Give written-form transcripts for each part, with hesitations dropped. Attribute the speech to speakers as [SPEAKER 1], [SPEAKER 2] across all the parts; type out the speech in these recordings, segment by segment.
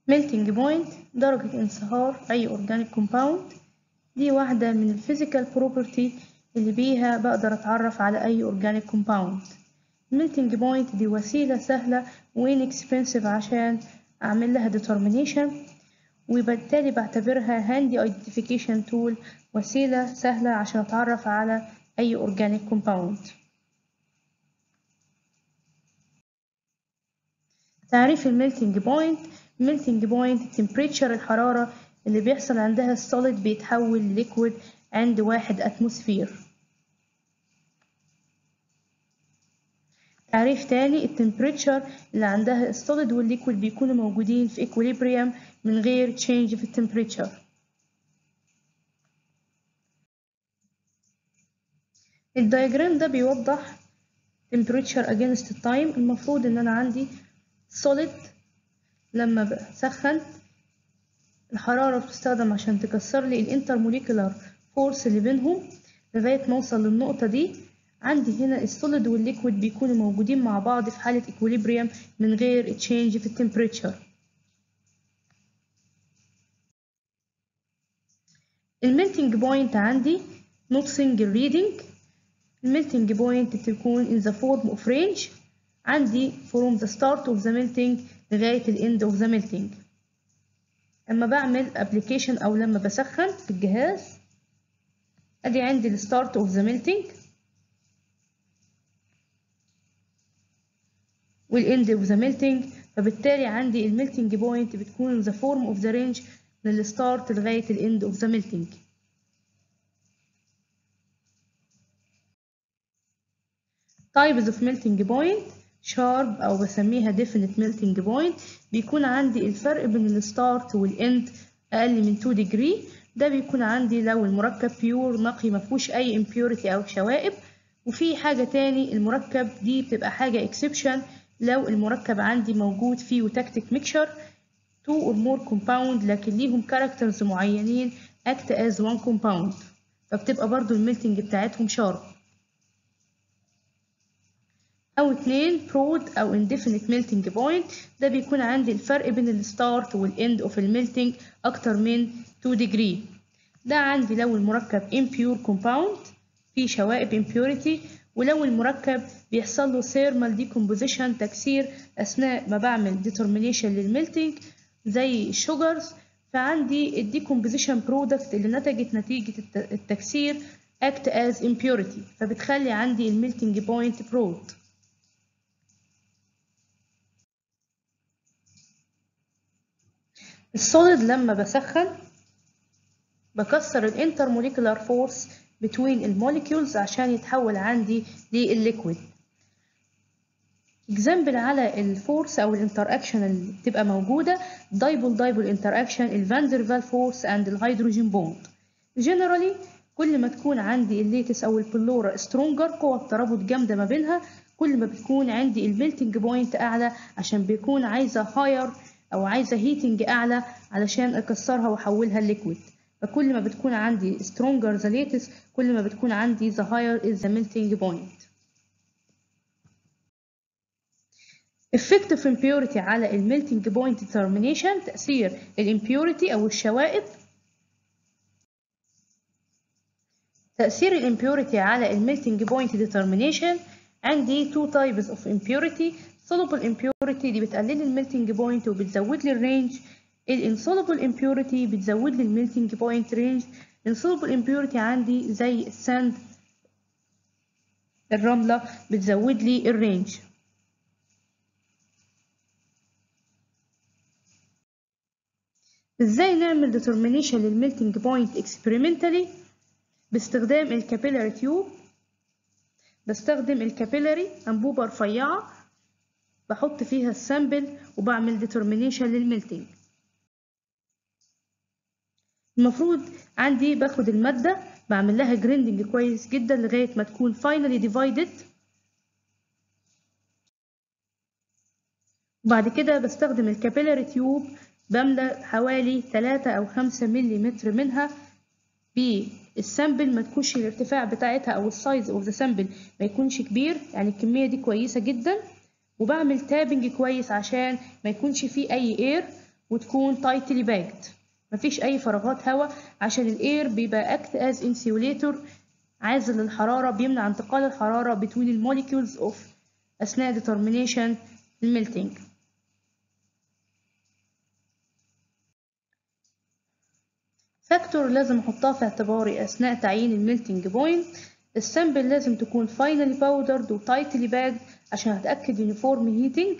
[SPEAKER 1] melting point درجة انصهار أي organic compound. دي واحدة من الفيزيكال بروبرتي اللي بيها بقدر أتعرف على أي organic compound. melting point دي وسيلة سهلة و inexpensive عشان أعمل لها determination، وبالتالي بعتبرها handy identification tool، وسيلة سهلة عشان أتعرف على أي organic compound. تعريف الميلتنج بوينت: الميلتنج بوينت temperature الحرارة اللي بيحصل عندها السوليد بيتحول لليكويد عند 1 أتموسفير. تعريف تاني: التمبريتشر اللي عندها السوليد والليكويد بيكونوا موجودين في equilibrium من غير change في التمبريتشر. الدياجرام ده بيوضح temperature against time. المفروض ان انا عندي solid لما بسخن الحرارة بتستخدم عشان تكسر لي الانترموليكولار فورس اللي بينهم لغاية ما اوصل للنقطة دي. عندي هنا السوليد والليكويد بيكونوا موجودين مع بعض في حالة equilibrium من غير تشينج في التمبريتشر. الميلتنج بوينت عندي not single reading. الميلتنج بوينت بتكون in the form of range عندي from the start of the melting لغاية ال end of the melting. اما بعمل application او لما بسخن في الجهاز ادي عندي ال start of the melting وال end of the melting، فبالتالي عندي الميلتنج بوينت بتكون in the form of the range من ال start لغاية ال end of the melting. types of melting point: sharp أو بسميها definite melting point، بيكون عندي الفرق بين الستارت والإند أقل من 2 degree. ده بيكون عندي لو المركب pure نقي مفهوش أي impurity أو شوائب. وفي حاجة تاني، المركب دي بتبقى حاجة exception لو المركب عندي موجود فيه tactic mixture 2 or more compound لكن ليهم characters معينين act as one compound، فبتبقى برضو الميلتنج بتاعتهم sharp. أو 2 broad أو indefinite melting point، ده بيكون عندي الفرق بين الستارت والإند أوف الميلتنج أكتر من 2 degree. ده عندي لو المركب impure compound فيه شوائب impurity، ولو المركب بيحصل له thermal decomposition تكسير أثناء ما بعمل determination للميلتنج زي الشوجرز، فعندي الديكومبوزيشن برودكت اللي نتجت نتيجة التكسير act as impurity، فبتخلي عندي الميلتنج بوينت broad. السوليد لما بسخن بكسر الانترموليكولار فورس بين الموليكيولز عشان يتحول عندي للليكويد. اكزامبل على الفورس او الانتر اكشن اللي بتبقى موجوده: دايبول انتر اكشن، الفاندرفال فورس اند الهيدروجين بوند. جنرالي كل ما تكون عندي الليتس او البلورا سترونجر قوه الترابط جامده ما بينها كل ما بتكون عندي الميلتنج بوينت اعلى عشان بيكون عايزه هاير او عايزه هيتنج اعلى علشان اكسرها واحولها لليكويد. فكل ما بتكون عندي stronger the latest كل ما بتكون عندي the higher is the melting point. effect of impurity على melting point determination: تأثير impurity أو الشوائب. تأثير impurity على melting point determination: عندي two types of impurity. soluble impurity دي بتقلل melting point وبتزود لي الرينج. insoluble impurity بتزود لي melting point range. insoluble impurity عندي زي الساند الرملة بتزود لي الرينج. ازاي نعمل determination للميلتنج بوينت experimentally؟ باستخدام الكابيلاري تيوب. بستخدم الكابيلاري أنبوبة رفيعة بحط فيها السامبل وبعمل determination للميلتنج. المفروض عندي باخد المادة بعمل لها جريندنج كويس جدا لغاية ما تكون finally divided، وبعد كده بستخدم الكابيلاري تيوب بملى حوالي 3 أو 5 ملم منها بالسامبل، ما تكونش الارتفاع بتاعتها أو السايز اوف ذا سامبل ما يكونش كبير، يعني الكمية دي كويسة جدا. وبعمل تابنج كويس عشان ما يكونش فيه أي اير، وتكون tightly packed، مفيش أي فراغات هواء، عشان الإير بيبقى act as insulator، عازل للحرارة، بيمنع انتقال الحرارة between الموليكيولز of أثناء determination الميلتينج. فاكتور لازم أحطها في اعتباري أثناء تعيين الميلتينج بوينت، السامبل لازم تكون finally powdered و tightly packed عشان أتأكد uniform heating.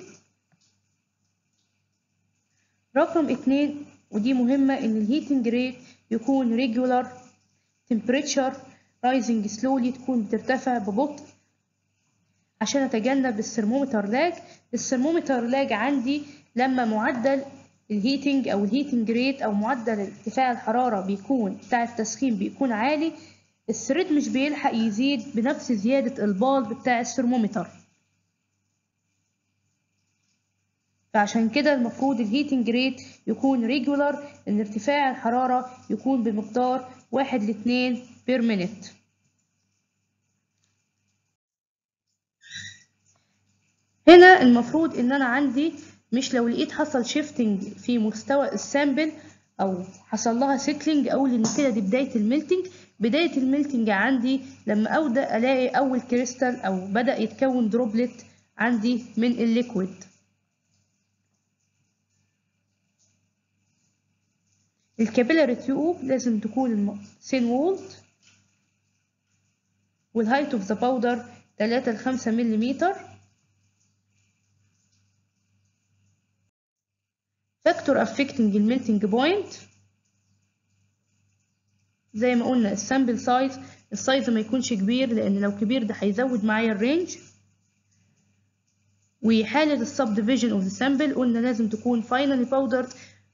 [SPEAKER 1] رقم 2 ودي مهمة، إن الهيتنج ريت يكون regular، temperature rising slowly تكون بترتفع ببطء عشان أتجنب الثرمومتر لاج. الثرمومتر لاج عندي لما معدل الهيتنج أو الهيتنج ريت أو معدل ارتفاع الحرارة بيكون بتاع التسخين بيكون عالي، الثريد مش بيلحق يزيد بنفس زيادة البالب بتاع الثرمومتر، فعشان كده المفروض الهيتنج ريت يكون ريجولار، ان ارتفاع الحرارة يكون بمقدار 1 ل 2 بير مينت. هنا المفروض ان انا عندي مش لو لقيت حصل شيفتنج في مستوى السامبل او حصل لها سيتلينج اقول ان كده دي بداية الميلتنج. بداية الميلتنج عندي لما ابدا الاقي اول كريستال او بدأ يتكون دروبلت عندي من الليكويد. الكابيلاري تيوب لازم تكون ثين وولد، والهايت اوف ذا باودر 3 ل 5 ملم. فاكتور افكتنج الميلتنج بوينت زي ما قلنا السامبل سايز، السايز ما يكونش كبير لان لو كبير ده هيزود معايا الرينج. وحالة السب ديفيجن اوف ذا سامبل قلنا لازم تكون فاينالي باودرد،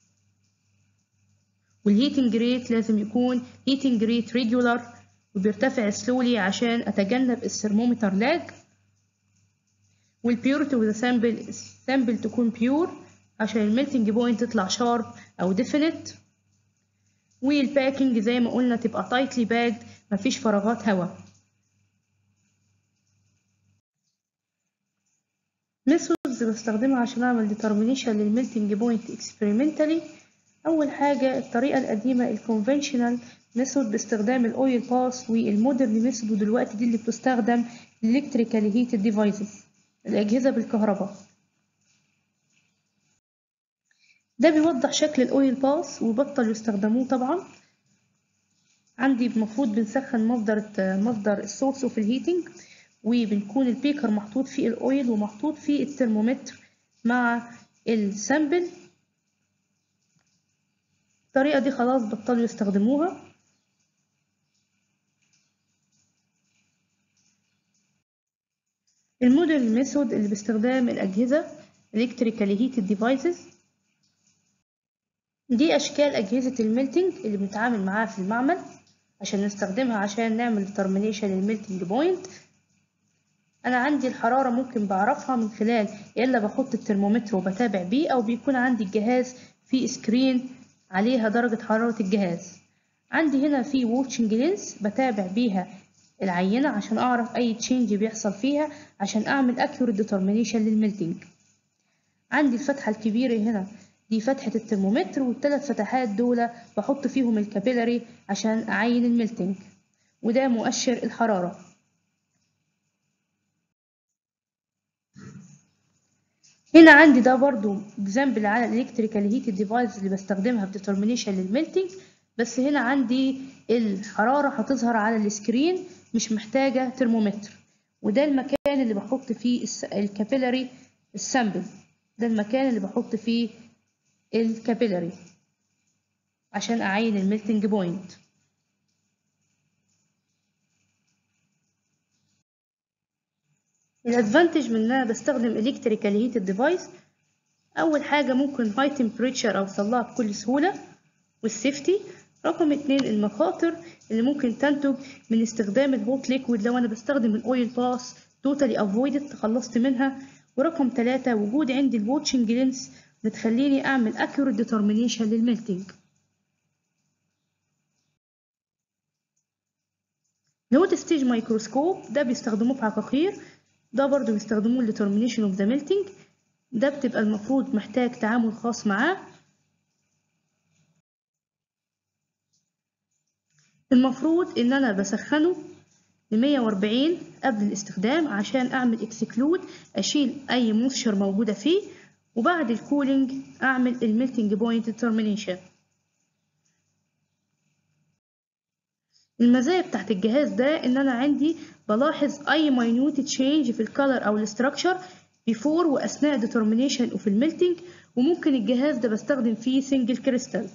[SPEAKER 1] والهيتنج ريت لازم يكون هيتنج ريت ريجولار وبيرتفع سلولي عشان اتجنب الثرمومتر لاج. والبيورتي اوف ذا سامبل، السامبل تكون بيور عشان الميلتنج بوينت تطلع شارب او ديفينيت. والباكينج زي ما قلنا تبقى تايتلي باكد مفيش فراغات هواء. ميثودز بستخدمها عشان اعمل ديترمينيشن للميلتنج بوينت اكسبيرمنتالي. اول حاجه الطريقه القديمه الكونفنشنال ميثود باستخدام الاويل باس، والمودرن ميثود دلوقتي دي اللي بتستخدم الكتريكالي هيتد ديفايسز، الاجهزه بالكهرباء. ده بيوضح شكل الاويل باس وبطل يستخدموه طبعا. عندي المفروض بنسخن مصدر السورس اوف الهيتنج، وبنكون البيكر محطوط فيه الاويل ومحطوط فيه الترمومتر مع السامبل. الطريقة دي خلاص بطلوا يستخدموها. المودرن ميثود اللي باستخدام الأجهزة electrically heated devices، دي أشكال أجهزة الميلتنج اللي بنتعامل معاها في المعمل عشان نستخدمها عشان نعمل determination للميلتنج بوينت. أنا عندي الحرارة ممكن بعرفها من خلال يا إلا بحط الترمومتر وبتابع بيه، أو بيكون عندي الجهاز فيه سكرين عليها درجة حرارة الجهاز. عندي هنا في واتشنج لينس بتابع بيها العينة عشان أعرف أي تشينج بيحصل فيها عشان أعمل accurate determination للميلتنج. عندي الفتحة الكبيرة هنا دي فتحة الترمومتر، والثلاث فتحات دول بحط فيهم الكابيلاري عشان أعين الميلتنج، وده مؤشر الحرارة. هنا عندي ده برضو example على electrical heated device اللي بستخدمها في determination للميلتنج، بس هنا عندي الحرارة هتظهر على السكرين مش محتاجة ترمومتر. وده المكان اللي بحط فيه الكابيلاري السامبل، ده المكان اللي بحط فيه الكابيلاري عشان أعين الميلتنج بوينت. الادفانتج من ان انا بستخدم electrical heated device، اول حاجة ممكن high temperature اوصلها بكل سهولة والسيفتي. رقم 2 المخاطر اللي ممكن تنتج من استخدام الهوت ليكويد لو انا بستخدم الاويل باس totally avoided تخلصت منها. ورقم 3 وجود عندي الواتشنج لينس بتخليني اعمل accurate determination للميلتنج. نوت ستيج مايكروسكوب ده بيستخدموه في عقاقير، ده برضو بيستخدموه لdetermination of the melting. ده بتبقى المفروض محتاج تعامل خاص معاه، المفروض ان انا بسخنه ل 140 قبل الاستخدام عشان اعمل اكسكلود، اشيل اي مويستشر موجودة فيه، وبعد الكولينج اعمل الميلتنج بوينت ديترمينيشن. المزايا بتاعت الجهاز ده ان انا عندي بلاحظ اي ماينوت تشينج في الكالر او الاستراكشر بيفور واثناء ديترمينيشن اوف الميلتنج، وممكن الجهاز ده بستخدم فيه سنجل كريستال.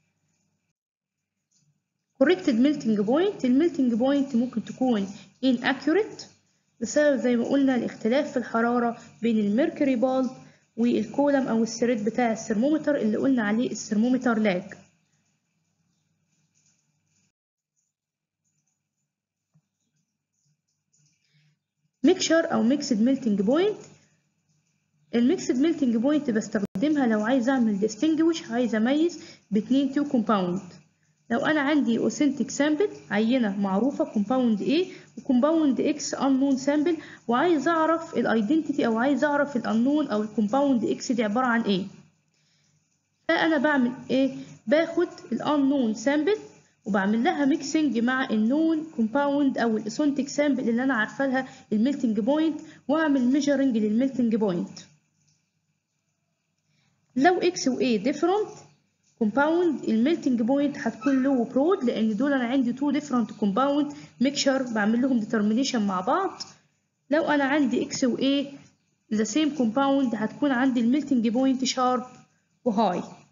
[SPEAKER 1] corrected melting point، الميلتنج بوينت ممكن تكون inaccurate بسبب زي ما قلنا الاختلاف في الحرارة بين الميركوري بالب والكولم او الثريد بتاع الثرمومتر اللي قلنا عليه الثرمومتر لاج. ميكشر او ميكسد ميلتنج بوينت، الميكسد ميلتنج بوينت بستخدمها لو عايز اعمل ديستنجوش، عايز اميز بين تو كومباوند. لو انا عندي اوثنتيك سامبل عينه معروفه كومباوند A وكومباوند X unknown سامبل، وعايز اعرف الايدنتيتي او عايز اعرف الانون او الكومباوند X دي عباره عن ايه، فانا بعمل ايه؟ باخد الانون سامبل وبعمل لها ميكسنج مع النون كومباوند او الاوثنتيك سامبل اللي انا عارفه لها الميلتنج بوينت، واعمل ميجرنج للميلتنج بوينت. لو X و A different كومباوند الميلتنج بوينت هتكون لو برود، لان دول انا عندي تو ديفرنت كومباوند ميكشر بعمل لهم ديترمينيشن مع بعض. لو انا عندي اكس و A ذا سيم كومباوند هتكون عندي الميلتنج بوينت شارب وهاي.